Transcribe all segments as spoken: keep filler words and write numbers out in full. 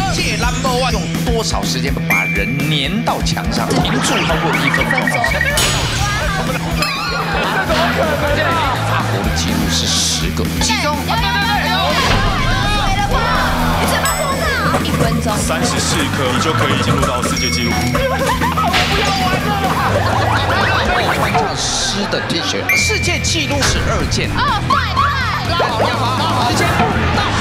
界 number one 用多少时间把人粘到墙上，停住超过一分钟？法国的记录是十个，其中一分钟三十四颗，你就可以进入到世界纪录。 穿上湿的 T 恤，世界纪录十二件。 哦，快快， 要好，时间到。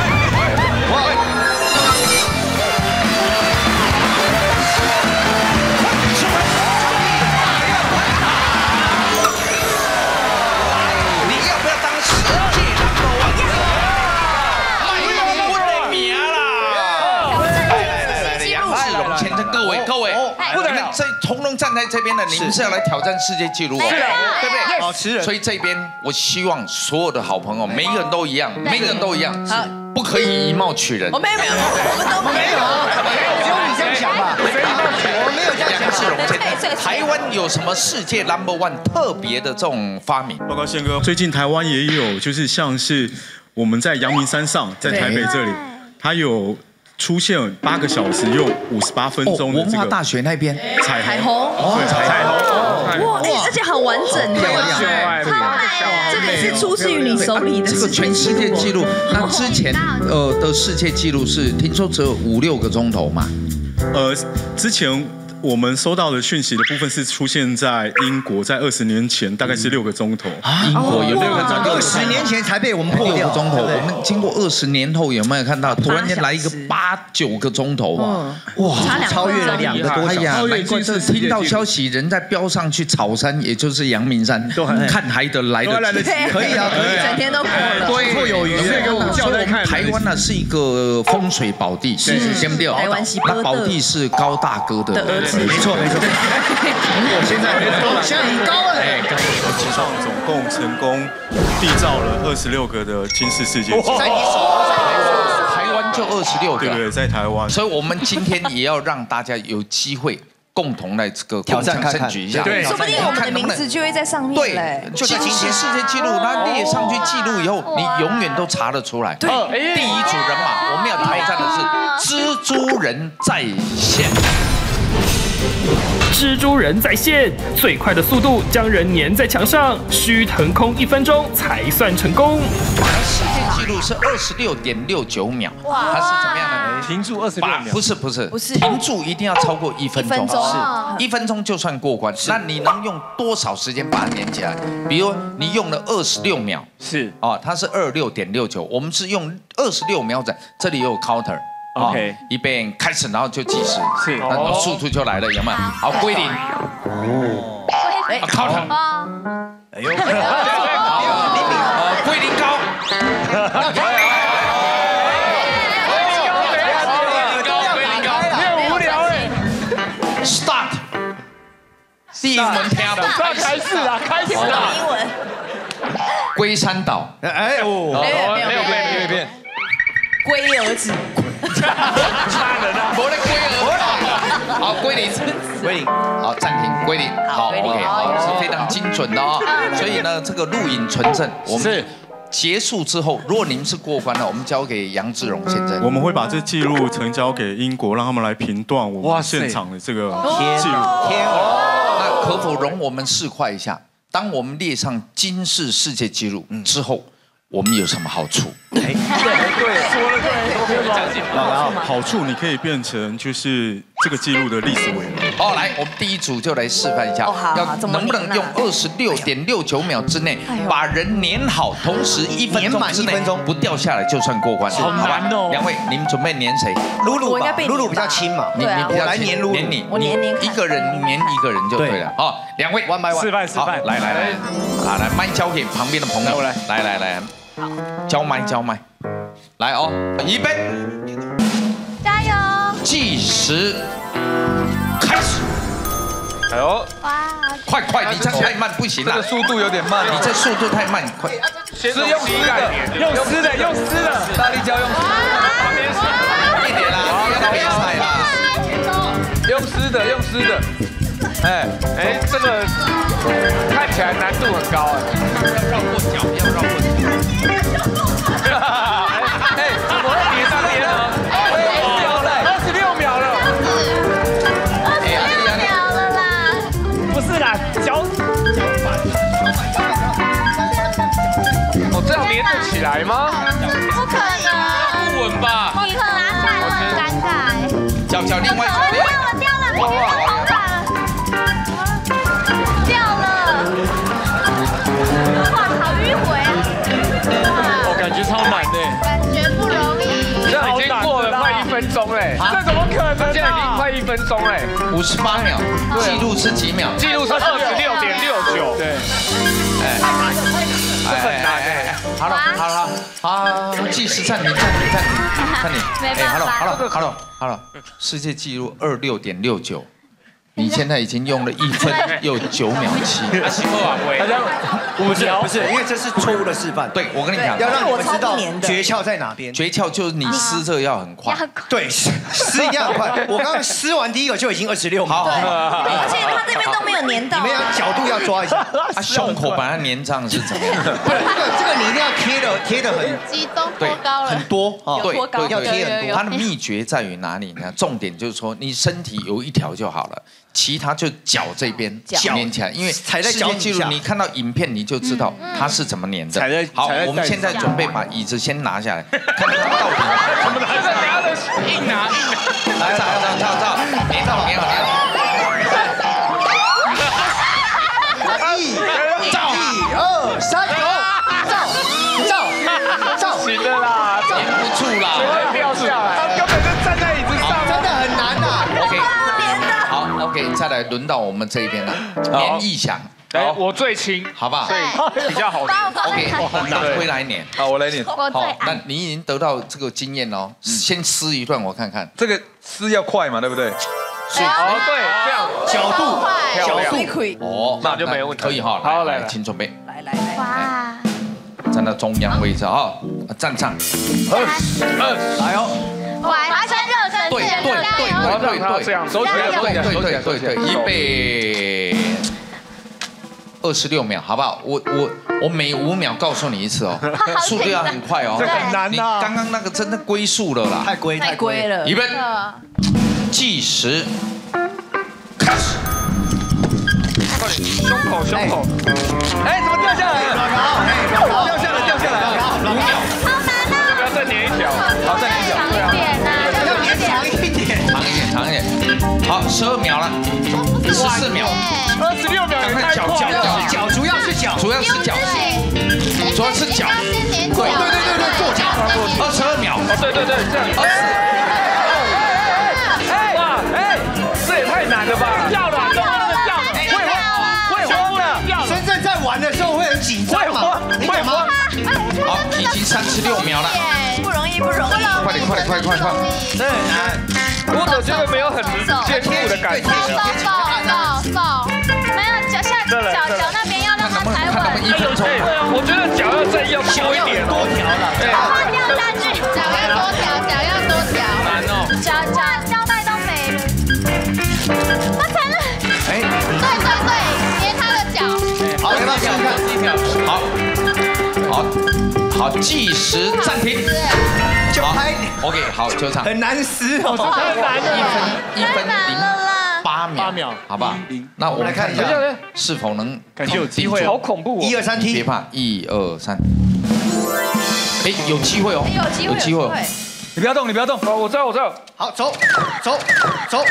各位各位，你们这通通站在这边的，你们是要来挑战世界纪录哦，对不对？ 好吃人。 所以这边我希望所有的好朋友，每一个人都一样，每个人都一样，不可以以貌取人。 我没有没有，我们都没有， 只有你这样想吧？我没有这样想。 是荣先，台湾有什么世界 number one 特别的这种发明？ 报告宪哥，最近台湾也有，就是像是我们在阳明山上，在台北这里，它有。 出现八个小时用五十八分钟的文化大学那边彩虹， 对彩虹， 哇，而且很完整， 漂亮， 超美，这个是出自于你手里的， 这个全世界纪录。那之前呃的世界纪录是听说只有五六个钟头嘛？ 呃，之前。 我们收到的讯息的部分是出现在英国，在二十年前大概是六个钟头。 英国有六个钟头， 二十年前才被我们破掉钟头。我们经过二十年后有没有看到突然间来一个八九个钟头啊？ 哇，超越了两个多小时。 哎呀，难怪是听到消息，人在飙上去草山，也就是阳明山，看还得来得及。 可以啊，可以， 整天都过了， 对，绰有余。 所以我们台湾呢是一个风水宝地，是对不对？ 台湾西那宝地是高大哥的儿子。 没错没错，我现在现在很高哎。 其实总共成功缔造了二十六个的金氏世界纪录。 台湾就二十六个， 对对，在台湾。 所以我们今天也要让大家有机会共同来这个挑战争取一下。 对，说不定我们的名字就会在上面嘞。 对，金氏世界纪录，那列上去记录以后，你永远都查得出来。对，第一组人马，我们要挑战的是蜘蛛人在线。 蜘蛛人在线，最快的速度将人粘在墙上，需腾空一分钟才算成功。 世界纪录是二十六点六九秒，它是怎么样呢？ 停住二十六秒， 不是不是不是， 停住一定要超过一分钟， 是一分钟就算过关。那你能用多少时间把它粘起来？比如你用了二十六秒， 是哦，它是二六点六九，我们是用二十六秒整，这里有 counter。 OK， 一边开始，然后就计时， 是， 那速度就来了，有没有？好，归零。哦，靠它。哎呦，归零高。 你很无聊哎。 Start。第一文听不？ 开始啊，开始啊。 英文。 龟山岛。 哎哦， 没有没有变没有变。 龟儿子。 差人啊！没得归儿，好归零，归零，好暂停归零，好 OK， 好是非常精准的哦。所以呢，这个录影存证，我们结束之后，如果您是过关了，我们交给杨志荣先生， 我们会把这记录呈交给英国，让他们来评断我们现场的这个记录。 天啊！ 那可否容我们示快一下？当我们列上金氏世界纪录之后，我们有什么好处？ 哎，对对，说了对。 然后好处你可以变成就是这个记录的历史伟人。 哦，来，我们第一组就来示范一下，要能不能用二十六点六九秒之内把人粘好，同时一分钟之内不掉下来就算过关。 好难哦！ 两位，你们准备粘谁？ 露露吧，露露比较轻嘛， 你你比较来粘露露， 粘你， 我粘粘一个人粘一个人就对了。哦，两位， 示范示范， 来来来，啊，来麦交给旁边的朋友，来来来来，交麦交麦，来哦，预备。 加油！ 计时开始。 哎呦， 哇！ 快快，你这太慢不行啦， 这个速度有点慢， 你这速度太慢，快。 是用湿的，用湿的，用湿的，大力胶用湿的，旁边湿的， 一点啦，不要比赛啦。 用湿的，用湿的。哎哎，这个看起来难度很高哎。 要绕过脚，要绕过脚。 哎，我在脸上粘了。 来吗？ 不可能， 不稳吧？ 你很难看，很尴尬。 脚脚另外一掉了，掉了，掉了，好惨，掉了。哇，好迂回啊！ 我感觉超难的， 感觉不容易。 这已经过了快一分钟嘞，这怎么可能？现在已经快一分钟嘞， 五十八秒，记录是几秒？ 记录是二十六点六九。对， 哎， 这很难哎。 好了，好了，好，计时暂停，暂停，暂停，暂停。 没办法。 好了，好了，好了，好了，世界纪录二六点六九。你现在已经用了一分又九秒七， 他辛苦啊，喂， 不是不是，因为这是错误的示范。 对，我跟你讲， 要让你们知道诀窍在哪边。 诀窍就是你撕这个要很快， 对，撕一定要很快。我刚刚撕完第一个就已经二十六秒。 对，而且他这边都没有粘到。 你们要角度要抓一下。 啊，胸口把它粘上是怎么样？ 不是这个这个你一定要贴的贴的很激动多高了， 很多啊， 对对要贴很多。 它的秘诀在于哪里呢？重点就是说你身体有一条就好了。其他就脚这边粘起来，因为踩在脚底下， 你看到影片你就知道它是怎么粘的。 踩在好，我们现在准备把椅子先拿下来，看看到底怎么拿着拿着硬拿硬拿， 来照照照照，粘好粘好粘好。 一、一、二、三，走，照照照， 行了啦， 粘不住啦， 会掉下来，他根本就站在椅子上， 真的很难呐。 OK。好 ，OK， 再来轮到我们这边了，粘意想， 哎，我最轻， 好不好？ 所以比较好。 OK， 那归来粘， 好，我来粘。 我最好，那你已经得到这个经验哦，先撕一段我看看。 这个撕要快嘛，对不对？ 哦，对，这样角度，角度， 哦， 那就没问题， 可以哈。 好，来， 请准备， 来来来， 哇， 站到中央位置啊，站上， 二二， 来哦。 我还先热身， 对对对对对对， 这样， 手起来，手起来， 对手起来， 对对对，预备，二十六秒，好不好？我我我每五秒告诉你一次哦，速度要很快哦。 这很难你呐。 刚刚那个真的龟速了啦， 太龟太龟了。 预备，计时，开始。 快点，胸口胸口， 哎，怎么掉下来了？掉下来，掉下来。 五秒。 好难啊！ 要不要再粘一条？ 好，再粘一条。 长一点呐， 要粘长一点， 长一点，长一点。好，十二秒了，十四秒， 二十六秒也太脚快了。 脚主要是脚， 主要是脚，主要是脚。 对对对对对，过脚。 二十二秒， 哦，对对对，这样。 二十。 哇，哎，这也太难了吧！掉了，掉了，掉了，会慌，会慌的，掉了。 真正在玩的时候会很紧张嘛，你懂吗？ 好，已经三十六秒了， 不容易，不容易。 快点，快点，快点，快点！ 这很难。 我怎么觉得没有很坚固的感觉？ 走走走走，没有脚下脚脚那边要让它踩稳。 一分钟。 我觉得脚要再要小一点， 多条了。 对，它掉下去，脚要多条，脚要多条。 难哦。 脚脚胶带都没了。他踩了。 哎， 对对对，捏他的脚。 好，要不要试试看？ 好，好，好，计时暂停。 就拍。 OK， 好，球场。 很难撕哦， 太难一了。 分一分零八秒， 八秒， 好不好？那我们看一下是否能感觉有机会， 好恐怖哦！ 一二三踢， 别怕，一二三。哎，有机会哦， 有机会，有机会。 你不要动，你不要动。 哦，我知道，我知道。 好，走走走。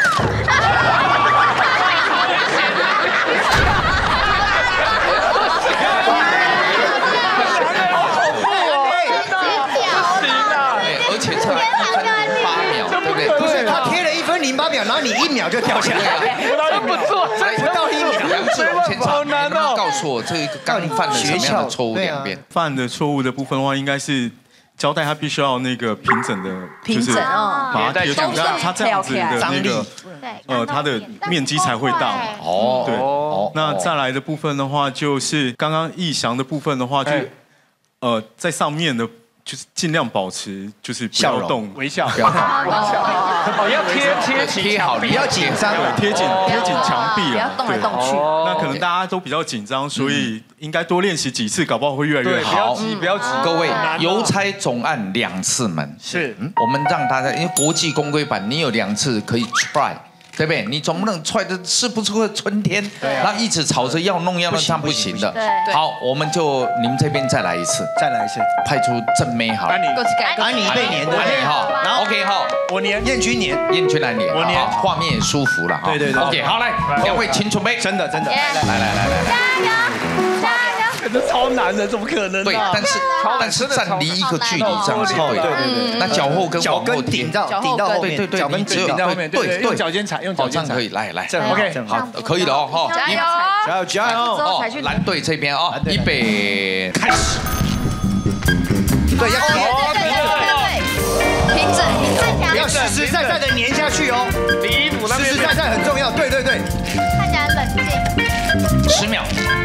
而且才一分八秒，对不对？ 不是，他贴了一分零八秒，然后你一秒就掉下来， 真不错， 不到一秒。 杨志荣先好难哦！ 告诉我这个刚犯了什么样的错误两边？ 犯的错误的部分的话，应该是胶带它必须要那个平整的，就是把它贴住，它这样子的那个，呃，它的面积才会大。 哦， 对。那再来的部分的话，就是刚刚逸翔的部分的话，就呃在上面的。就是尽量保持，就是不要动， 微笑， 不要动， 哦，要贴贴贴好， 不要紧张， 贴紧贴紧墙壁了，不要动来动去。 那可能大家都比较紧张，所以应该多练习几次，搞不好会越来越好。 不要急，不要急。 各位，邮差总按两次门， 是， 我们让大家，因为国际公规版，你有两次可以 try。 对不对？你总不能踹的是不是个春天，然后一直吵着要弄要弄，这样不行的。好，我们就你们这边再来一次， 再来一次， 派出正妹好了。 安妮，安妮被黏的， 安妮哈，然后 OK 哈， 我黏，燕君黏， 燕君来黏， 我黏， 画面也舒服了哈。 对对对 ，OK 好来，两位请准备， 真的真的，来来来来来， 加油加油！ 这超难的，怎么可能？ 对，但是但是站离一个距离这样是对的。 对对对， 那脚后跟脚跟顶到顶到后面， 对对对， 脚跟顶到后面，对，用脚尖踩，用脚尖踩可以，来来 ，OK， 好，可以了哦哈， 加油加油加油！ 哦，蓝队这边啊，预备开始。 对，要对对对对，平整平整， 要实实在在的粘下去哦。 离衣服那边实实在在很重要，对对对。 看起来冷静。 十秒。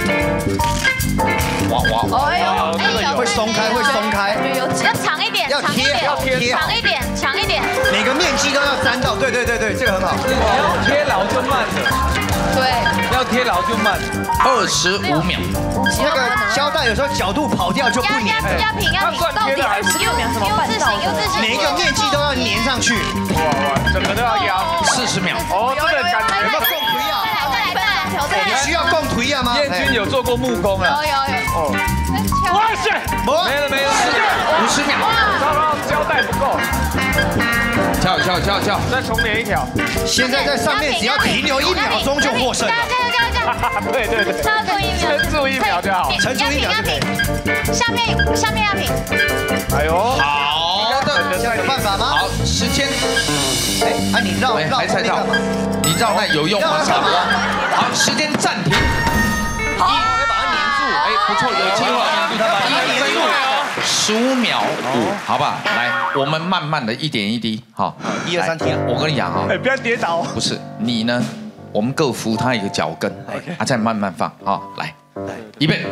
哇哇！ 哎呦，哎呦， 会松开，会松开。 要长一点， 要贴，要贴， 长一点，长一点。 每个面积都要沾到，对对对对，这个很好。 要贴牢就慢了。 对， 要贴牢就慢。 二十五秒。 那个胶带有时候角度跑掉就不粘。 要平要平，到底二十六秒怎么办到的？ 每一个面积都要粘上去。 哇哇，整个都要压。 四十秒。 哦，这个感觉。 有没有共推啊？ 再来再来调再来。 你需要共推啊吗？ 燕君有做过木工啊？ 有有有。 哦。哇塞！没了没了， 五十秒。 糟糕，胶带不够。 跳跳跳跳， 再重连一条。 现在在上面只要停留一秒钟就获胜了。 加油加油加油！ 对对对， 撑住一秒， 撑住一秒就好。 撑住一秒就可以。 下面下面要平。 哎呦， 好的， 这样有办法吗？ 好，时间。 哎，啊你绕绕还在绕，你绕那有用吗？差不多。好，时间暂停。 好，要把它粘住。 哎，不错，有机会。一分十五秒五，好不好？来，我们慢慢的一点一滴，好， 一二三停。 我跟你讲哈， 哎，不要跌倒。 不是你呢，我们各扶他一个脚跟，啊，再慢慢放，好，来，预备。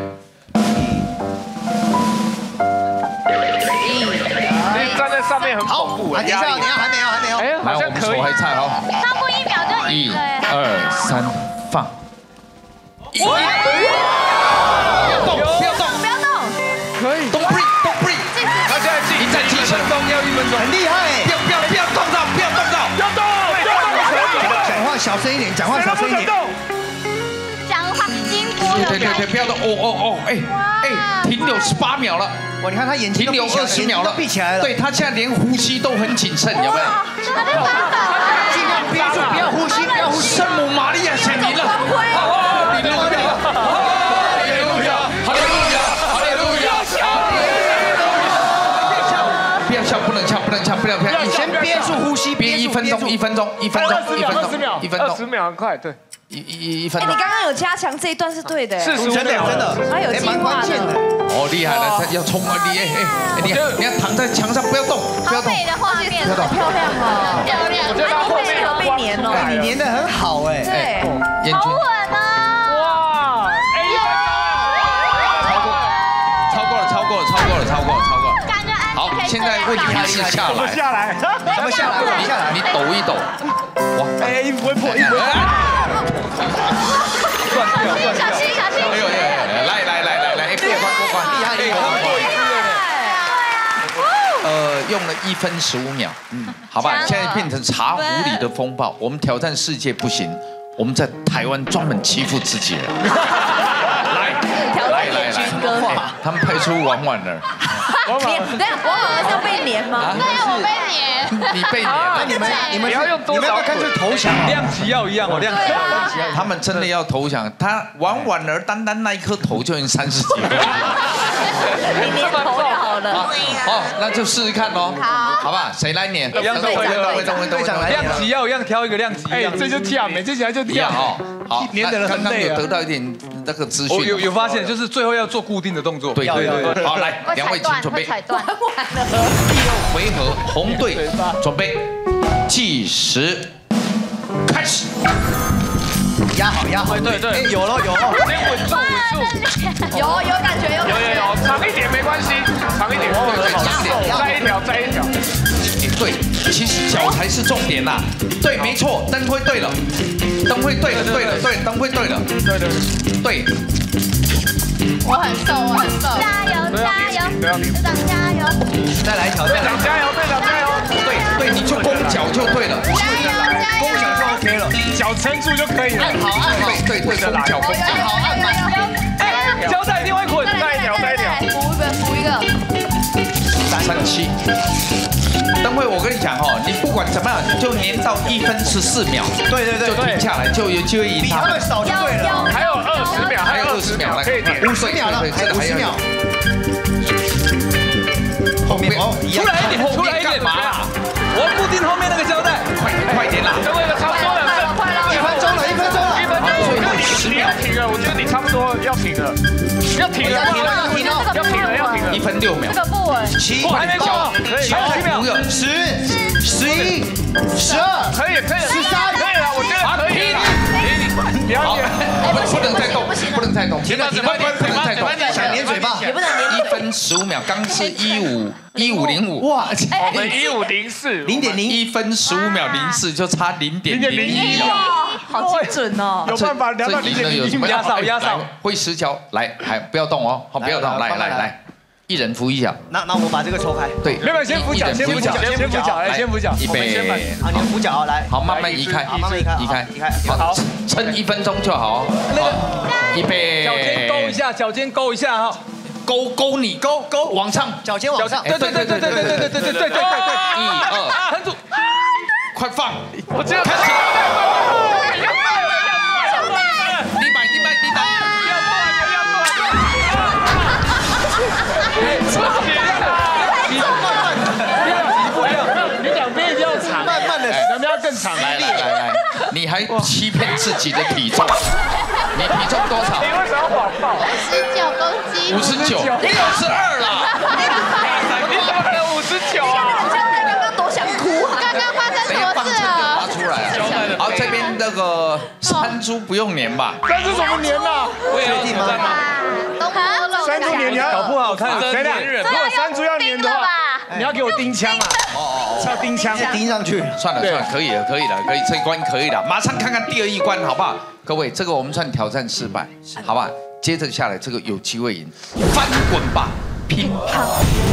你站在上面很恐怖， 啊，等一下，等一下，还没有，还没有。 哎， 来，我们手还菜哦。 超过一秒就一、二、三，放。一，不要动，不要动， 不要动， 可以。 Don't breathe, don't breathe。 他现在记， 你再记一分钟要一分钟， 很厉害。 不要不要不要动到，不要动到， 要动，要动， 讲话小声一点，讲话小声一点。 讲话音波对对对，不要动。哦哦哦，哎哎，停留十八秒了。 哇，你看他眼睛停留二十秒了， 闭起来了。 对他现在连呼吸都很谨慎，有没有？ 尽量憋住，不要呼吸，不要呼吸。 圣母玛利亚显灵了。哈利路亚，哈利路亚，哈利路亚，哈利路亚，哈利路亚。不要笑，不能笑，不能笑，不要不要。 你先憋住呼吸， 憋一分钟，一分钟，一分钟，一分钟，一分钟， 二十秒很快，对。 一一一分哎， 钟。 你刚刚有加强这一段是对的， 四十五真的真的， 还有计划的。 哦，厉害了，他要冲啊！你哎哎，你看你看躺在墙上不要动，不要动。 好美的画面， 好漂亮哦， 漂亮。 我觉得他后面被粘哦， 你粘的很好哎。 对， 眼睛好稳啊！ 哇，哎呀， 超过了，超过了，超过了，超过了，超过了。 感觉安好，现在问题是下来， 下来， 我们下来，我们下来。 你抖一抖，哇！ 哎，衣服会破，衣服会破。 小心小心！ 哎呦哎，来来来来来，过关过关，厉害厉害！呃，用了一分十五秒，嗯，好吧，现在变成茶壶里的风暴，我们挑战世界不行，我们在台湾专门欺负自己人。来来来来，他们派出王婉儿。 粘，对啊，王婉儿是要被粘吗？ 对，我被粘。 你被粘了， 那你们你们要用多少？ 干脆投降， 量级要一样哦，量级要一样。 他们真的要投降，他王婉儿单单那一颗头就已经三十几个。 你粘头就好了。 好，那就试试看喽。好，好吧，谁来粘？ 一样等会等会等会等会等会。 量级要一样，挑一个量级一样。这就跳，每次起来就跳哦。好， 粘的人很累啊。 刚刚有得到一点那个资讯。 有有发现，就是最后要做固定的动作。 对对对。好，来，两位请准备。 踩断。 第二回合，红队准备，计时开始。 压好压好， 对对对， 有了有了， 先稳住稳住。 有有感觉有有有有，长一点没关系，长一点。 对对， 再一条再一条。 对，其实脚才是重点啦。对，没错，灯会对了，灯会对了，对了，对，灯会对了， 对对对。 我很瘦，我很瘦。加油加油，队长加油！ 再来一条， 队长加油，队长加油！ 对对，你就弓脚就对了。 加油加油！ 弓脚就 OK 了。 撑住就可以了。 好按好，对对，双脚分开， 好按满。 哎，胶带一定会捆，再一条，再一条， 补一个，补一个。 三七。灯会，我跟你讲哦，你不管怎么样，就连到一分十四秒， 对对对， 就停下来，就有机会赢他们。 少就对了。 还有二十秒， 还有二十秒， 可以点五十秒了，还有五十秒。 后面哦， 出来一点，出来一点嘛！我要固定后面那个胶带， 快点快点啦！ 这位差不多了， 一分钟了，一分钟了， 一分钟，我觉得你你要停了，我觉得你差不多要停了，要停了， 要停了，要停了， 要停了，要停了， 一分六秒， 这个不稳， 七， 还没过，可以，七秒， 十、十一、十二， 可以，可以， 十三， 可以了，我觉得可以了，不要点， 不不能再动，不能再动， 停了，停了， 不能再动， 想粘嘴巴， 也不能粘。 一分十五秒，刚是一五一五零五，哇， 我们一五零四， 零点零， 一分十五秒零四就差零点零一秒， 好精准哦！ 有办法聊到零点零一秒，压哨压哨， 会十脚，来，还不要动哦，好，不要动，来来来，一人扶一脚， 那那我把这个抽开， 对， 没有，先扶脚，先扶脚，先扶脚，来，先扶脚， 预备， 好，你们扶脚来， 好，慢慢移开， 好，慢慢移开， 移开， 移开， 好，撑一分钟就好， 那个， 预备， 脚尖勾一下，脚尖勾一下哈。 勾勾你勾勾往上， 脚尖往上， 对对对对对对对对对对对对对， 一二， 撑住， 快放， 我只有开始， 低摆低摆低摆， 要动要动，你慢慢，不要急不要，你两边一定要长，慢慢的，两边要更长， 来来来来，你还欺骗自己的体重，你体重多少？ 你为什么要谎报？ 十九公斤， 五十九，六十二了。 你怎么可能五十九啊？ 刚刚多想哭啊！ 刚刚发生什么事拿了？ 出来啊！好，这边那个山猪不用粘吧？ 但是怎么粘啊？ 确定吗？ 东坡肉山猪粘你要搞不好看谁的？如果山猪要粘的话，你要给我钉枪啊！ 哦哦要钉枪， 钉上去。 算了算了，可以了可以了，可以这一关可以了，马上看看第二一关好不好？各位，这个我们算挑战失败，好吧？接着下来这个有机会赢，翻滚吧乒乓！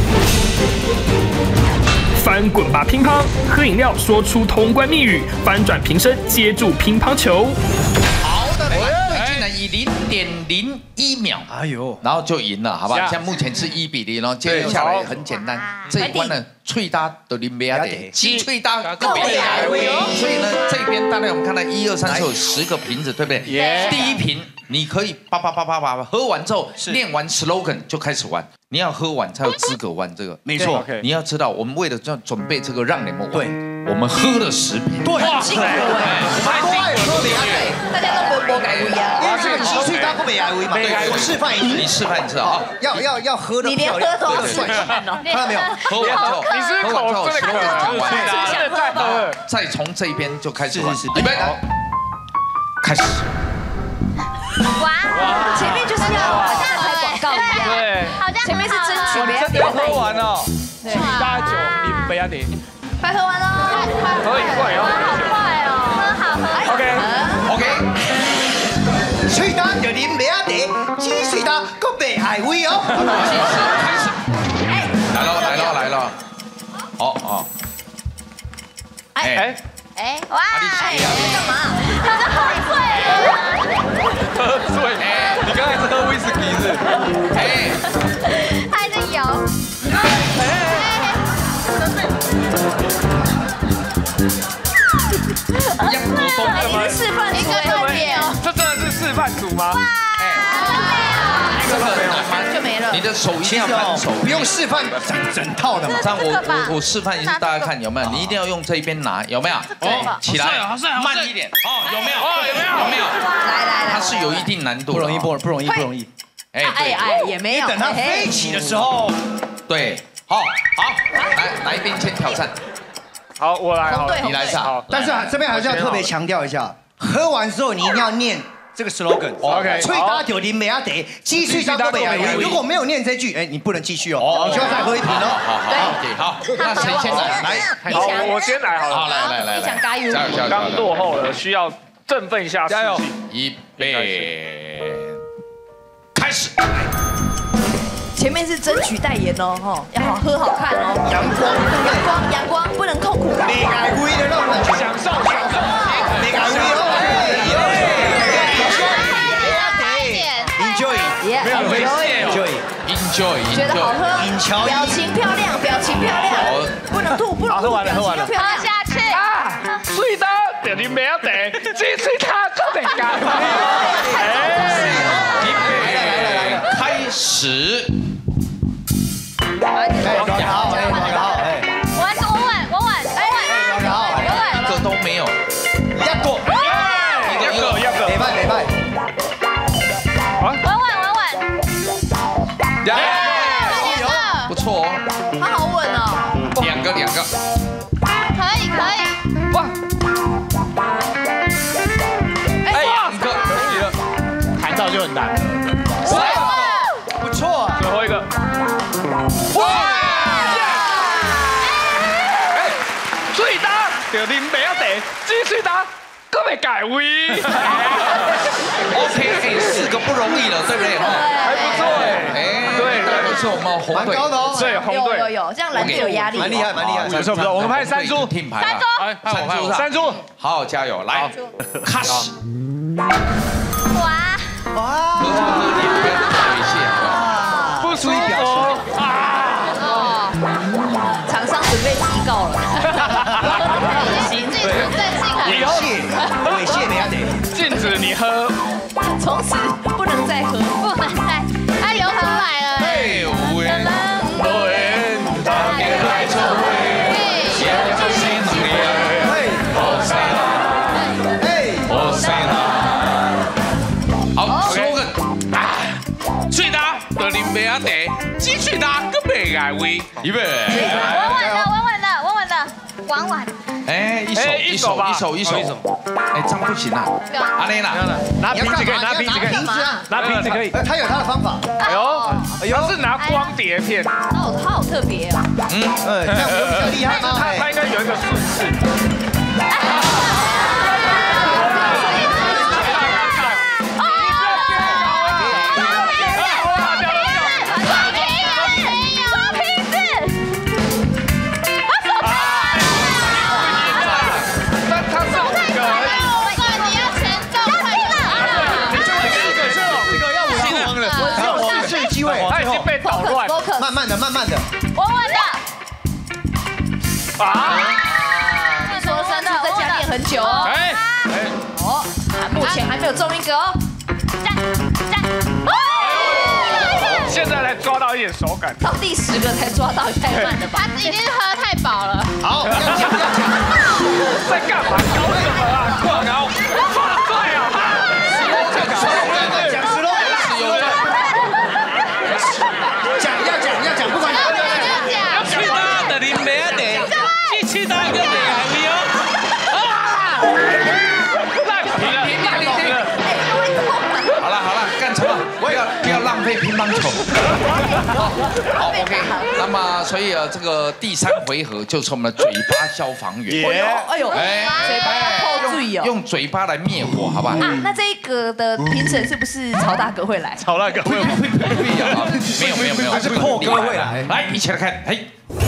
翻滚吧乒乓！喝饮料，说出通关密语，翻转瓶身，接住乒乓球。 好的，对竟然以零点零一秒，哎呦，然后就赢了，好吧？现在目前是一比零哦。接着下来很简单，这一关呢，脆搭的林贝亚得，鸡脆搭个贝亚威。所以呢，这边大概我们看到一二三是有十个瓶子，对不对？第一瓶你可以叭叭叭叭叭喝完之后，念完 slogan 就开始玩。你要喝完才有资格玩这个， 没错。 你要知道，我们为了要准备这个让你们玩，我们喝了十瓶。 对， 辛苦哎， 都爱喝贝亚威， 大家都不不改味啊。 因为这个鸡脆搭不贝亚威嘛。我示范一次， 你示范一次啊！ 要要要喝的你连喝都要示范哦， 看到没有？ 喝完之后， 你是口真的口讲完， 真的在喝， 再从这边就开始玩。 是是预备，开始。 哇，前面就是要好像拍广告一样， 对， 好像前面是争取你真的要喝完哦， 对， 大酒你不要点， 快喝完喽， 喝一罐要喝酒。 快哦，很好喝。 OK OK， 脆搭就啉贝亚地，鸡脆搭个贝海威哦。 开始，来了来了来了，哦哦，哎。 哎，哇， 哎，干嘛？ 他是喝醉了， 喝醉，哎，你刚才是喝威士忌是？ 哎， 还在摇。 样子都哎，你是示范一个特点哦， 这真的是示范组吗？ 这个很难吗？ 就没了。 你的手一定要反手， 不用示范整整套的嘛。 这样我我我示范一次，大家看有没有？你一定要用这一边拿，有没有？哦，起来，慢一点，哦，有没有？哦，有没有？有没有？ 来来来， 它是有一定难度， 不容易，不不容易，不容易。 哎， 哎哎，也没有。 等它飞起的时候， 对，好，好，来哪一边先挑战？ 好，我来，好， 你来一下。好， 但是这边还是要特别强调一下，喝完之后你一定要念这个 slogan。OK， 脆搭酒林美亚得，鸡脆搭美亚威。如果没有念这句，哎，你不能继续哦，你就要再喝一瓶哦。 好好好，好，那谁先来？来， 好，我先来好了。 好，来来来， 你想加油？ 加油加油！ 刚落后了，需要振奋一下士气。 预备，开始。 前面是争取代言哦，哈，要好喝好看哦。 阳光， 阳光，阳光，不能痛苦。 美亚威的那种感觉， 享受享受， 美亚威哦。 品乔伊， 表情漂亮，表情漂亮，不能吐，不能吐， 喝完了，喝完了， 漂亮喝下去。 啊，水的就你没有得，这水他可没干。 预备，来来来来，开始。 哎，搞得好，哎，搞得好，哎， 我还是稳稳稳稳，哎， 搞得好， 稳稳。 一个都没有。 一个， 一个一个， 礼拜礼拜， 稳稳稳稳。 呀， 两个， 不错哦， 他好稳哦。 两个两个。 可以可以。 哇， 哎， 两个可以了， 弹到就很难。 三个。 不错啊， 最后一个。 哇！ 哎，水打就你没有得，这水打可没改位。 OK， 哎，四个不容易了，对不对？ 还不错哎。 哎，对，不错，我们红队。 蛮高的哦， 对，红有有队。 有，这样蓝队有压力。 蛮厉害，蛮厉害， 不错不错，我们派山猪， 听牌了。 三猪， 哎，派我派我。 山猪， 好好加油，来，开始。 哇， 哇， 喝喝喝点，不要猥亵，好不好？ 不舒服啊！ 厂商准备提告了。 行，自己很正性很。 猥亵，猥亵人家得， 禁止你喝。 从此不能再喝。 不能再，他流出来了。 哎，喂， 对， 大家来做会，先做新娘，哦谁啦？ 哎， 哦谁啦？好，十五个。最大的林北阿得，继续打个北爱威，预备。 稳稳的，稳稳的，稳稳的，稳稳。 哎，一手哎一手一手一手，哎，这样不行啊！阿雷娜， 拿瓶子可以，拿瓶子可以，拿瓶子可以。 呃，他有他的方法， 哎呦，哎呦，是拿光碟片， 他好他好特别哦。 嗯， 呃，这样不是比较厉害吗？ 他他应该有一个顺势。 机会， 他已经被捣乱。 慢慢的，慢慢的， 稳稳的。 啊！ 说山猪在家练很久哦。 哎， 哦，目前还没有中一个哦。 站站。 现在才抓到一点手感。 到第十个才抓到，太慢了吧？ 他已经喝太饱了。 好，要讲要讲， 在干嘛？搞什么啊？过高，对啊！ 讲十楼，十楼，讲要讲要讲，不管要讲。 去他的林北阿得，继续打个北爱威哦。 烂皮了，烂皮了。 好了好了，干什么？不要不要浪费乒乓球。好，好 OK。那么所以啊，这个第三回合就是我们的嘴巴消防员。 哎呦， 哎， 嘴巴要扣嘴哦。 用嘴巴来灭火，好不好？ 啊，那这一个的评审是不是曹大哥会来？ 曹大哥会吗？ 没有没有没有， 还是破哥会来。 来，一起来看，嘿。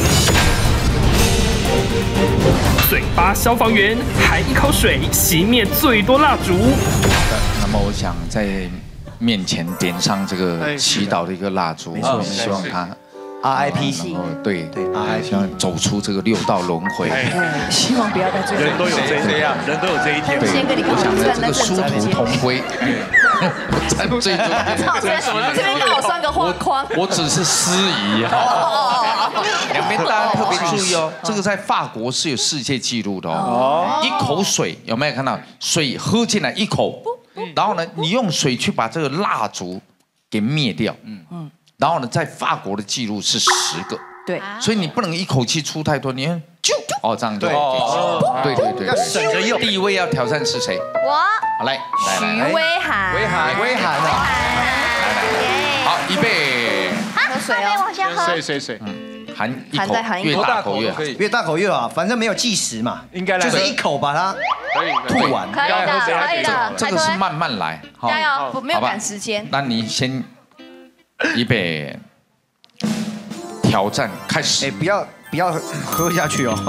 嘴巴消防员含一口水熄灭最多蜡烛。 那么我想在面前点上这个祈祷的一个蜡烛，我们希望他 R I P， 然后对对 R I P， 希望走出这个六道轮回。 希望不要在最后。 人都有这这样，人都有这一天。 对，我想呢，这个殊途同归。站最中间。 这边刚好算个画框。 我只是司仪哈。两边大家特别注意哦，这个在法国是有世界纪录的哦。一口水有没有看到？水喝进来一口，然后呢，你用水去把这个蜡烛给灭掉。嗯嗯。然后呢，在法国的记录是十个。 对。 所以你不能一口气出太多，你看就哦这样就对对对要省着用。 第一位要挑战是谁？ 我。 好来来来。 徐威涵。 威涵，威涵啊！ 好，预备。 喝水哦。 我先喝。 水水水， 含一口，越大口越好。 越大口越好，反正没有计时嘛， 应该来就是一口把它吐完。 可以的，可以的。 这个是慢慢来， 加油！ 不没有赶时间。 那你先预备，挑战开始。 哎，不要不要喝下去哦。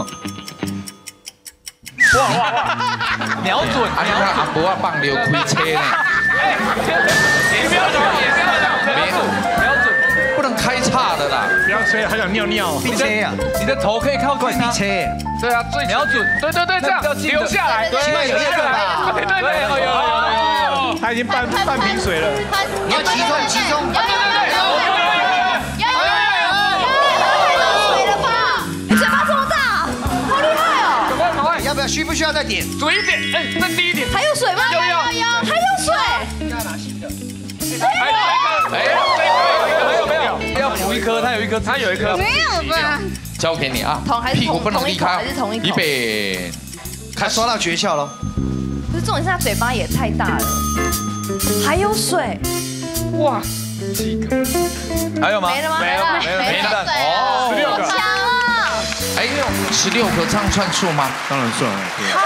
哇哇哇！瞄准， 啊，你看阿伯啊，棒流开车呢。 哎，你不要讲，也不要讲，瞄准，瞄准， 不能开车怕的啦。 不要吹，还想尿尿。 闭车啊！ 你的头可以靠近闭车。 对啊，最瞄准，对对对，这样留下来， 起码有一个吧。 对对对，有有有。 他已经半半瓶水了。 你要集中集中。 有有有有有有有有有水了吧？你嘴巴这么大，好厉害哦！ 赶快赶快， 要不要需不需要再点？ 煮一点，哎，再低一点。 还有水吗？ 有有有， 还有水。 要拿新的。 还有一个，哎，还有没有？要补一颗，它有一颗，它有一颗。 没有吧？ 交给你啊同还，是屁股不能离开还是同一口预备， 他刷到诀窍了。 可是重点是他嘴巴也太大了，还有水， 哇，几个？还有吗？ 没了吗？ 没了，没了，没了。 哦， 十六个。 强哦！ 哎，十六个这样算数吗？ 当然算了，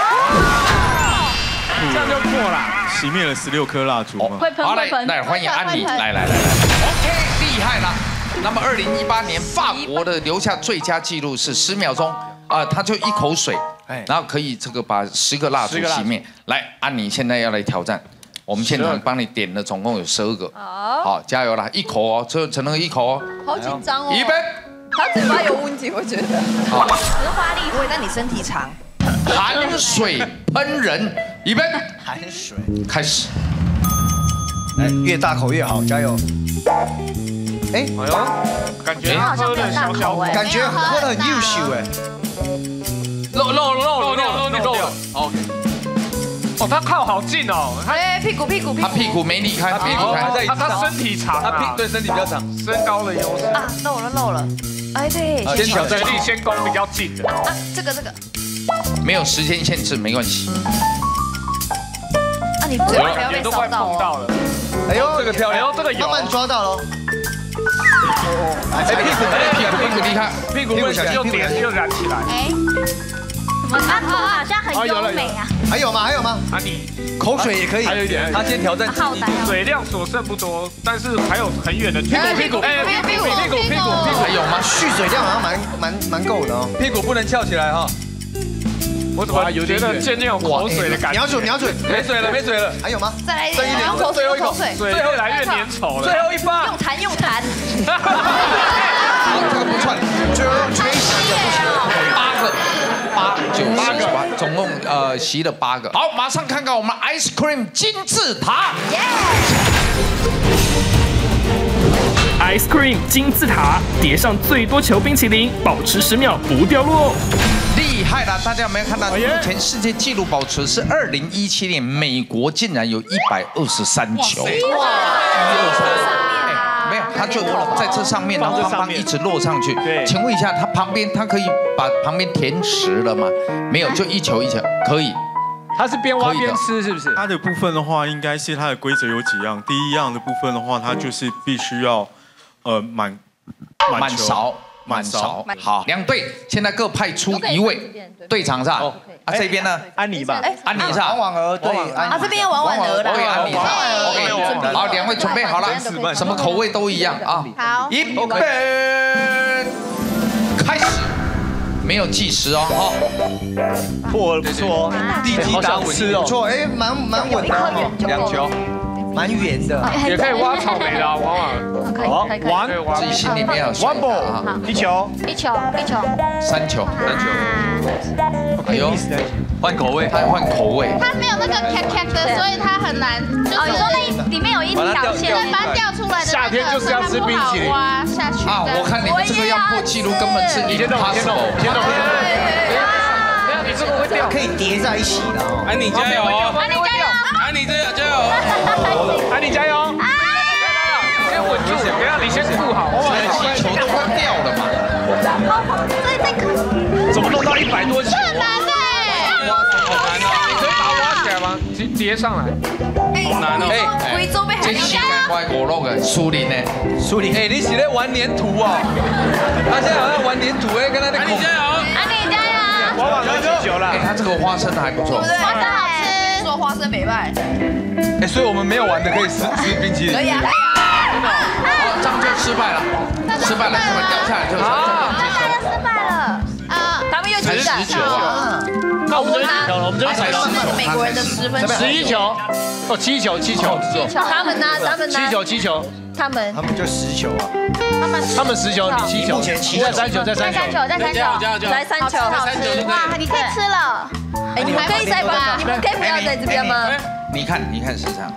这样就过了。 熄灭了十六颗蜡烛嘛。 会喷好来会喷。 来欢迎安妮，来来来来 ，OK， 厉害了。那么二零一八年法国的留下最佳纪录是十秒钟，啊，他就一口水，然后可以这个把十个蜡烛熄灭。来，安妮现在要来挑战，我们现场帮你点了，总共有十二个，好，加油啦，一口哦，只有只能一口哦， 好紧张哦。 预备。 他嘴巴有问题，我觉得。 好， 可是花力不会，但你身体长。 含水喷人，预备， 含水。 开始。 来，越大口越好，加油。哎， 哎呦，感觉喝的小小口， 感觉喝的很优秀哎。 漏漏漏漏漏漏漏了。OK。哦，他靠好近哦。 哎，屁股屁股屁股。 他屁股没离开，屁股还他他身体长，他屁对身体比较长，身高的优势。 啊，漏了漏了。哎，对。 先挑战力先攻比较近的。 啊，这个这个。 没有时间限制，没关系。 啊，你嘴巴不要被烧到哦。 哎呦， 这个漂亮，这个有。 慢慢抓到喽。 哎，屁股，屁股，屁股离开， 屁股会又点又燃起来。 哎，怎么看头好像很优美啊？ 还有吗？还有吗？ 啊，你口水也可以。 还有一点，他先挑战好难。 水量所剩不多，但是还有很远的距离。 屁股哎，屁股，屁股，屁股，屁股， 还有吗？ 蓄水量好像蛮蛮蛮够的哦。 屁股不能翘起来哈。我怎么觉得渐渐有口水的感觉？ 瞄准，瞄准， 没水了，没水了。 还有吗？ 再来一点，用口水，用口水， 水越来越粘稠了。最后一发， 用痰，用痰。 好，这个不算， 最后用吹洗的不行。 八个，八九八个，总共呃洗了八个。好，马上看看我们 ice cream 金字塔。 Ice Cream 金字塔叠上最多球冰淇淋，保持十秒不掉落。 厉害了！大家有没有看到？目前世界纪录保持是二零一七年，美国竟然有一百二十三球。哇！一二三，没有，他就在这上面，然后棒棒一直落上去。 对， 请问一下，他旁边他可以把旁边填实了吗？没有，就一球一球，可以。 它是边挖边吃，是不是？ 它的部分的话，应该是它的规则有几样。第一样的部分的话，它就是必须要呃满满勺。满勺，好，两队现在各派出一位队长上。啊，这边呢？ 安妮吧， 安妮上。 王婉儿对， 啊，这边王婉儿的。 对，安妮上。OK， 好，两位准备好了，什么口味都一样啊。 好， 预备，开始。没有计时哦，哈。 破了不错哦，地基打稳吃哦， 不错，哎，蛮蛮稳的哦， 两球。 蛮圆的， 也可以挖草莓的，往往。 好，玩， 自己心里面有数啊。 一球， 一球，一球， 三球，三球。哎呦， 换口味， 他换口味。 它没有那个咔咔的，所以它很难。哦，你说那里面有一条线，对，把它掉出来的。 夏天就是要吃冰淇淋。 挖下去。 啊，我看你们这个要破纪录，根本是 impossible。 先动，没有，你这个会掉， 可以叠在一起的哦。 安妮加油， 安妮加油， 安妮加油，加油，安妮加油。先稳住，不要你先顾好， 气球都快掉了嘛。 所以这个怎么弄到一百多球？ 很难的哎， 好难哦！你可以把它挖起来吗？叠叠上来，好难哦！ 哎，贵州被海这是怪五六个苏林呢， 苏林， 哎，你是在玩粘土哦？他现在好像玩粘土哎，跟他的口。安妮加油！ 安妮加油！ 往往喝酒了。 哎，他这个花生还不错， 花生好吃， 说花生没卖。 哎，所以我们没有玩的可以吃吃冰淇淋。 可以啊。 好，这样就失败了，失败了，他们掉下来就成失败了啊！ 他们又才十球啊！ 那我们这边几球了？我们这边才十球。 美国人的十分， 十一球，哦，七球，七球， 他们拿，他们拿七球，七球。 他们他们就十球啊， 他们他们十球，你七球， 目前七在三球，在三球， 在三球，在三球， 好吃哇，你可以吃了。 哎，你们可以再不，你们可以不要在这边吗？ 你看，你看市场。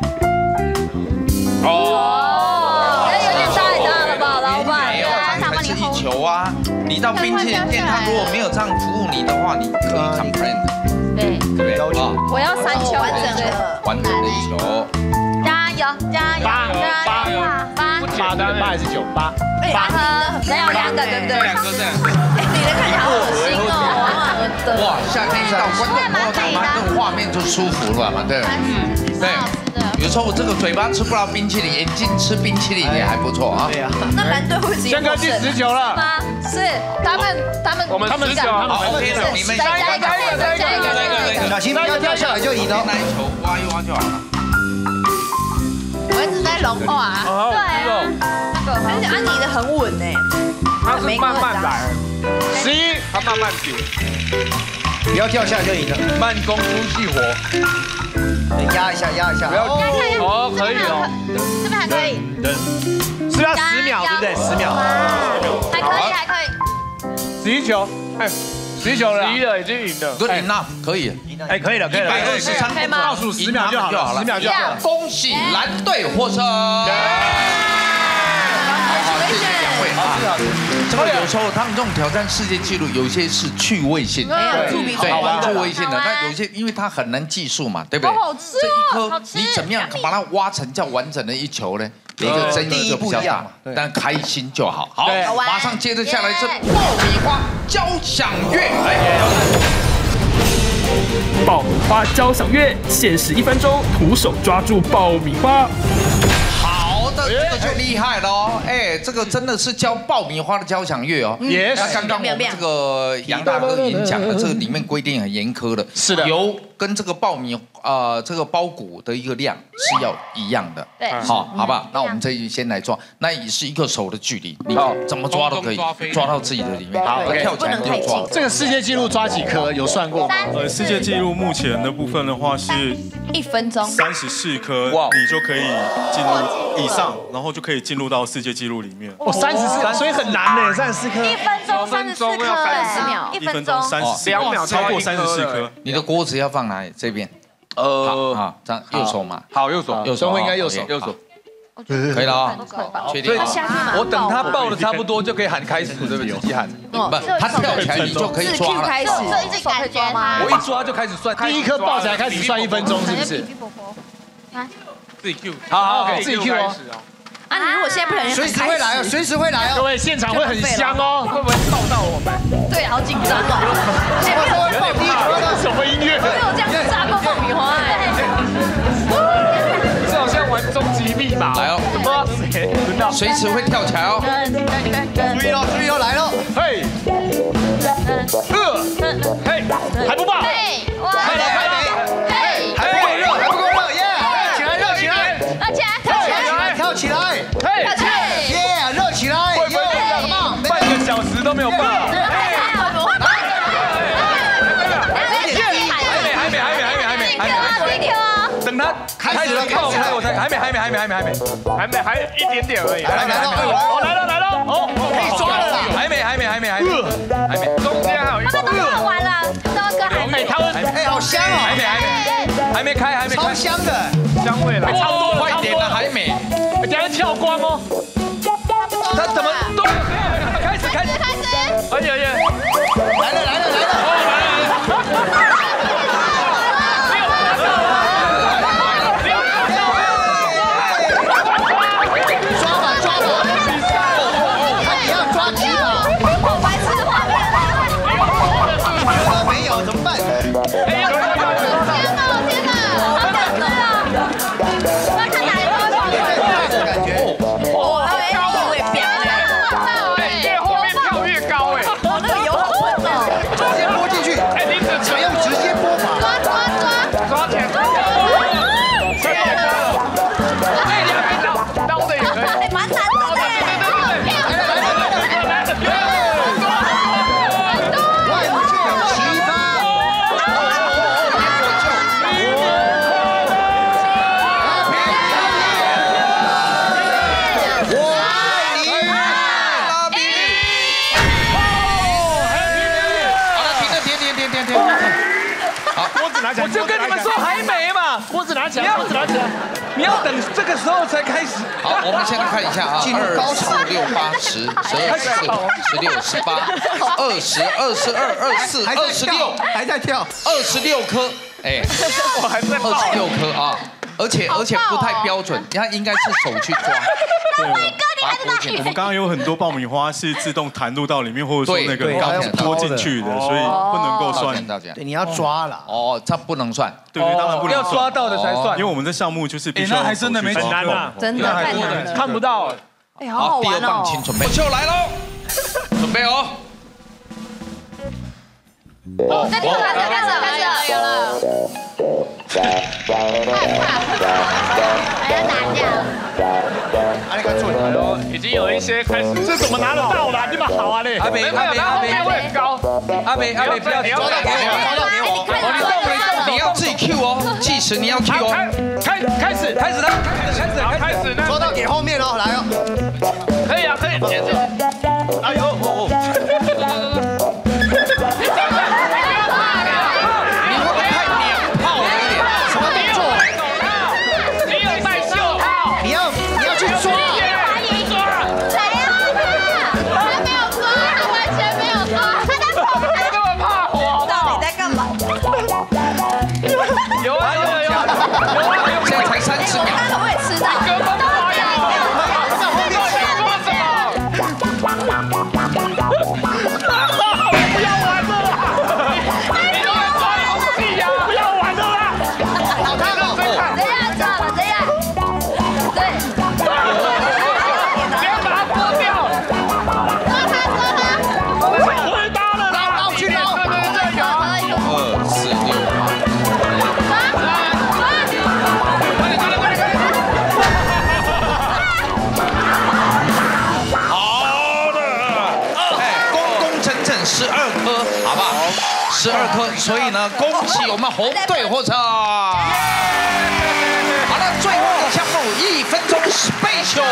哦，有点太大了吧，老板？ 没有，才是一球啊！你到冰淇淋店，他如果没有这样服务你的话，你可以 complain 的。 对， 对不对？啊， 我要三球完整的， 完整的一球。 加油，加油，加油！八， 八的八还是九？八， 八颗，只有两个，对不对？ 两颗，这样。 你的看起来好恶心哦！ 哇，下面一道观众朋友看完这个画面就舒服了嘛，对不对？对。有时候我这个嘴巴吃不到冰淇淋，眼睛吃冰淇淋也还不错啊。 对呀。 那蓝队会直接轩哥第十球了吗？是，他们他们我们他们十球， 好 OK 了，你们再加一个，再加一个，再加一个。 小心不要掉下来就赢了。 那一球挖一挖就好了。 我一直在融化。 对啊， 而且安妮的很稳哎， 他是慢慢来，十一，他慢慢丢， 不要掉下来就赢了。 慢工出细活， 压一下，压一下。 不要哦，可以哦， 这边还可以， 是不是要十秒，对不对？十秒， 还可以，还可以。 十一球，哎，十一球了，十一了，已经赢了 Good enough， 可以。 哎，可以了，可以了， 一百二十三分钟， 倒数十秒就好了，十秒就好了。 恭喜蓝队获胜！好，谢谢两位啊。这个有时候他们这种挑战世界纪录，有些是趣味性的，对，趣味性的。那有些因为它很难计数嘛，对不对？ 好吃这一颗你怎么样把它挖成叫完整的一球呢？每个争议就比较大，但开心就好。好，马上接着下来是爆米花交响乐。 爆米花交响乐，限时一分钟，徒手抓住爆米花。 好的，这个就厉害了哦！哎，这个真的是教爆米花的交响乐哦。 也那刚刚我们这个杨大哥已经讲了，这个里面规定很严苛的， 是的， 油跟这个爆米呃这个包谷的一个量是要一样的。 对， 好，好不好？那我们这一先来抓，那也是一个手的距离，你怎么抓都可以，抓到自己的里面。好，跳起来就抓。 这个世界纪录抓几颗？有算过吗？ 呃，世界纪录目前的部分的话是一分钟三十四颗，你就可以进入以上，然后就可以进入到世界纪录里面。 哦，三十四颗，所以很难呢，三十四颗。 一分钟三十四颗，三十秒， 一分钟三十两秒， 超过三十四颗。 你的锅子要放哪里？这边。 呃， 好，这样右手嘛。 好，右手， 右手会应该右手，右手。 可以了啊，确定。 我等他爆的差不多就可以喊开始，对不对？自己喊。 不，他跳起来你就可以抓了。 开始， 这一直感觉吗？ 我一抓就开始算，第一颗爆起来开始算一分钟，是不是？ 自己 Q， 好好，自己 Q 哦。 啊，你如果现在不小心， 随时会来哦，随时会来哦。 各位现场会很香哦，会不会爆到我们？ 对，好紧张哦。前面有爆第一颗的什么音乐？ 没有这样炸过爆米花哎。 这好像玩终极密码。来哦，哇塞，轮到随时会跳起来哦。 注意喽，注意喽，来喽。 嘿，呃，嘿，还不爆？ 嘿，哇， 还没，还没，嘿，还不够热，还不够热，耶！热起来，热起来， 而且跳起来， 跳起来， 嘿， 跳起来， 耶！热起来， 会不会半个小时都没有爆？还没，还没，还没，还没，还没，等他开始爆开，我才还没，还没，还没，还没，还没，还没，还一点点而已。 来来了， 哦，来了，来了，哦， 可以抓了啦！ 还没，还没，还没，还没，还没，中间还有一个。 他们都用完了，这个歌还没。 他们哎，好香哦！ 还没，还没，还没开，还没开， 超香的， 香味了，差不多了， 快点了，还没。 等下跳光哦。他怎么都开始，开始， 开始， 哎呀呀！ 来了，来了，来了！抓吧，抓吧！看你要抓几把？ 好白痴的画面。 没有怎么办？ 哎呀！ 天哪，天哪，好想吃啊！要看哪一个跳过来？ 感觉哦，那个高我也变了， 哎，越后面跳越高哎！ 我那个油好温哦， 直接拨进去， 哎，你只采用直接拨法。 抓抓抓！ 抓起来！哎，你还没到，刀的也可以。 还蛮难的哎。 外面去有奇葩。 拿起来， 我就跟你们说还没嘛， 锅子拿起来，锅子拿起来， 你要等这个时候才开始。 好，我们现在看一下啊，二四六八十十二十四十六十八二十二十二二四二十六还在跳， 二十六颗，哎， 我还在二十六颗啊，而且而且不太标准，它应该是手去抓。 对，我们刚刚有很多爆米花是自动弹入到里面，或者说那个刚拖进去的，所以不能够算。 对，你要抓了。 哦，这不能算。 对对，当然不能要抓到的才算。 因为我们的项目就是必须要。 那还真的没很难啊， 真的太难了， 看不到。 哎，好好第二玩哦。 棒请准备，就来喽，准备哦。 哦，那你们开始开始开始有了。还要打架。 阿力哥做哎呦，已经有一些开始。 这怎么拿得到啦？你们好啊嘞！ 阿美阿美阿美会很高。 阿美阿美不要抓到给我，抓到给我。哦，你动没动？你要自己 Q 哦，计时你要 Q 哦。 开开始开始了，开始了，开始了。 抓到给后面哦，来哦。 可以啊，可以。哎呦哦哦。十二颗，所以呢，恭喜我们红队获胜。好了，最后的项目一分钟 special，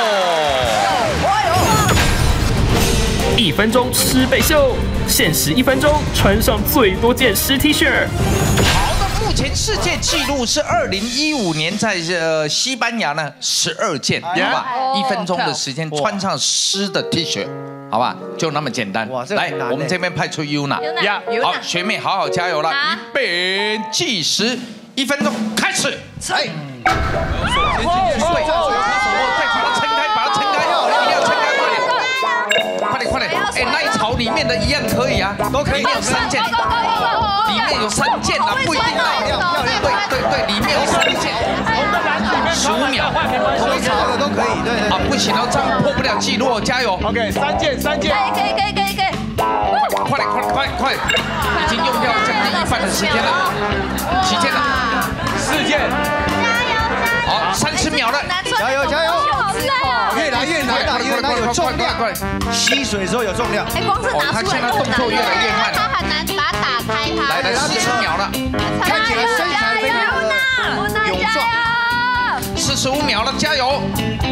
一分钟湿背秀，限时一分钟穿上最多件湿 T 恤。 好的，目前世界纪录是二零一五年在呃西班牙呢十二件，好吧，一分钟的时间穿上湿的 T 恤。好吧，就那么简单。来，我们这边派出 Yuna， 好，学妹好好加油了，预备计时，一分钟开始。哎，对，把它撑开，把它撑开，一定要撑开，快点，快点，快点！哎，那一槽里面的一样可以啊，都可以。里面有三件，里面有三件啊，不一定啊。对对对，里面有三件。十五秒，同一槽的都可以，对对。啊，不行哦，这样破不了记录，加油。 OK， 三件，三件。 可以，可以，可以，可以，可以。 快点，快点，快点，快！已经用掉将近一半的时间了，几件了？四件。加油！好，三十秒了， 加油，加油！越来越难了，因为它有重量，吸水的时候有重量。 哎，光是拿出来， 他现在动作越来越慢， 它很难把它打开它。 来来，四十秒了， 看起来身材非常的勇壮。 四十五秒了，加油！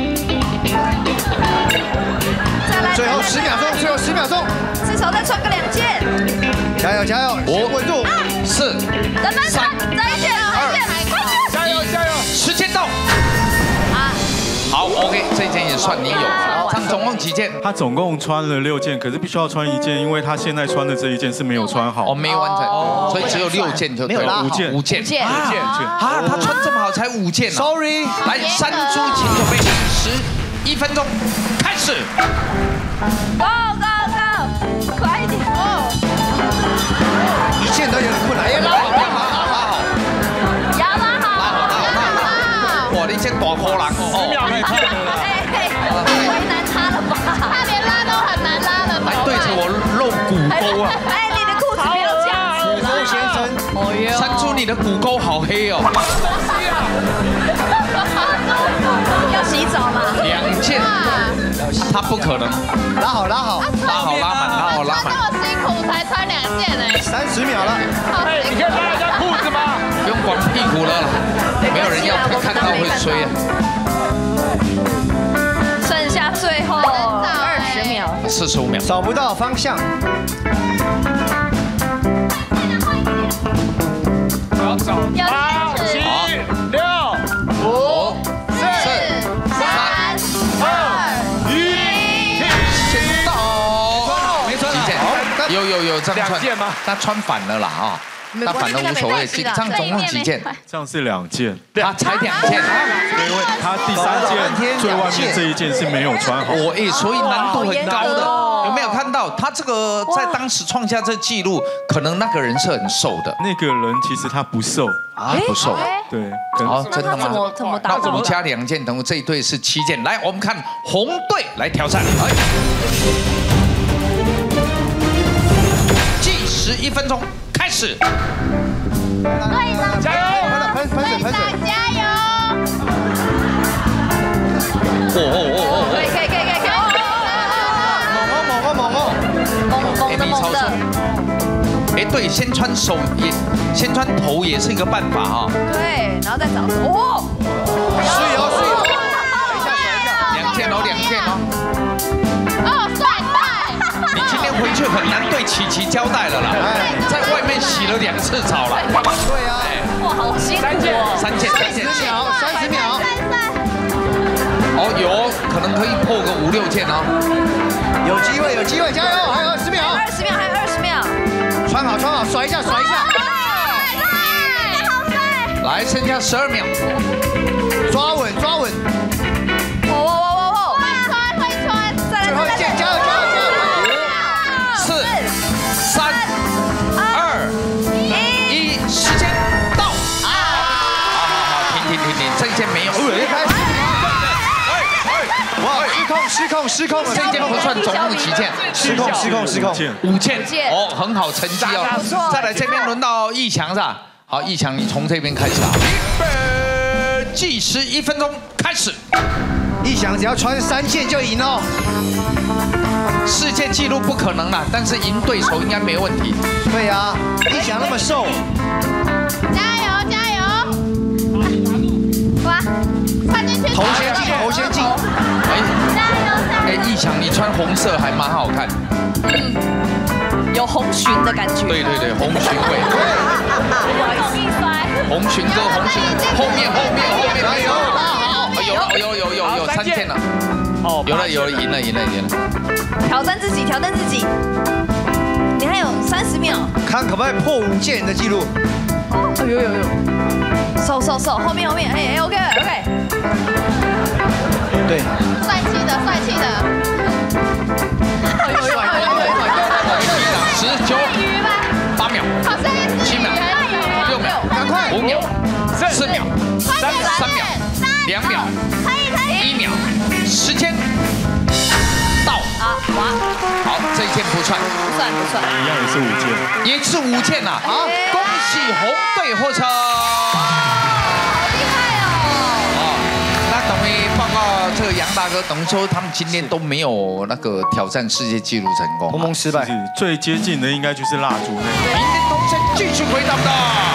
最后十秒钟，最后十秒钟， 至少再穿个两件。 加油加油！ 五、 稳住！ 四、 三、再一件，二、 加油加油！ 时间到。啊，好 ，OK， 这件也算你有。他总共几件？ 他总共穿了六件，可是必须要穿一件，因为他现在穿的这一件是没有穿好。 哦，没完成，所以只有六件就对了。 五件， 五件， 五件， 五件。 啊，他穿这么好才五件啊 ！Sorry， 来，山猪，请准备十一分钟，开始。 Go go go， 快一点哦！ 一件都有点困难， 拉好，拉好，拉好， 要拉好， 拉好，拉好，拉好。哇，你这大颗人哦！ 十秒可以看的了。 为难他了吧？他连拉都很难拉了。 还对着我露骨沟啊！ 哎，你的裤子不要这样子。 骨沟先生， 山猪，你的骨沟好黑哦。 要洗澡吗？ 两件，他不可能。 拉好拉好， 拉好拉满，拉好拉满。 那么辛苦才穿两件呢。 三十秒了。 哎，你可以拉一下裤子吗？ 不用管屁股了啦，没有人要看到会衰啊。 剩下最后二十秒， 四十五秒， 找不到方向。 好， 少？八、七、六、 五、四、三、二、一，先到。没穿几件？有有有，这样穿。两件吗？他穿反了啦啊。 那反正无所谓，这样总共几件？ 这样是两件， 他才两件， 因为他第三件最外面这一件是没有穿好。 我哎，所以难度很高的，有没有看到？他这个在当时创下这记录，可能那个人是很瘦的。 那个人其实他不瘦啊，不瘦。 对， 好，真的吗？ 怎么怎么打？ 那五加两件，等于这一队是七件。来，我们看红队来挑战。来，计时一分钟。 开始， 队长加油！ 喷喷水喷水， 加油！ 哦哦哦哦！ 可以可以可以可以可以！ 猛哦猛哦猛哦！ 猛猛的猛的！ 哎，对，先穿手也，先穿头也是一个办法哈。 对，然后再找手。哦， 是有是有， 两件哦，两件哦。 哦，帅帅！ 你今天回去很难对琪琪交代了啦，在外面洗了两次澡了。 对啊， 哇，好辛苦哦！ 三件，三件， 三十秒，三十秒。 哦，有可能可以破个五六件哦。 有机会，有机会，加油！还有二十秒， 二十秒，还有二十秒。 穿好，穿好，甩一下，甩一下。 来，剩下十二秒， 抓稳，抓稳。 哇哇哇哇哇！ 会穿会穿，再来最后一件，加油，加油，加油！ 四、三、二、一，时间到。啊！好好好，停停停停，这一件没有。 开始。哇，失控，失控，失控了！ 这一件不算总共几件？ 失控，失控，失控。 五件。哦，很好成绩哦。再来这边轮到易强是吧？好，易强，你从这边开始啊。预备，计时一分钟，开始。 易强只要穿三件就赢哦。 世界纪录不可能啦，但是赢对手应该没问题。 对呀，易强那么瘦。 加油加油！哇，穿进去！ 头先进，头先进。 哎， 加油加油！ 哎，易强，你穿红色还蛮好看。 嗯，有红鲟的感觉。 对对对，红鲟味。 不好意思， 红鲟哥，红鲟，后面后面后面， 加油！好， 有了有有有有三件了。哦，有了有了，赢了赢了赢了。 挑战自己，挑战自己。你还有三十秒， 看可不可以破五件的记录。 哦，有有有，瘦瘦瘦，后面后面，哎哎 ，OK OK。 对， 帅气的帅气的。 有有有有有。 十九，八秒，七秒，六秒， 赶快， 五秒，四秒，三三秒，两秒，一秒，时间到。 啊，哇， 好，这一件不算， 不算不算， 一样也是五件， 也是五件呐。好，恭喜红队获胜。 好厉害哦！ 那等于报告这个杨大哥，等于说他们今天都没有那个挑战世界纪录成功， 通通失败。 是最接近的应该就是蜡烛那个。 明天同学继续回答的。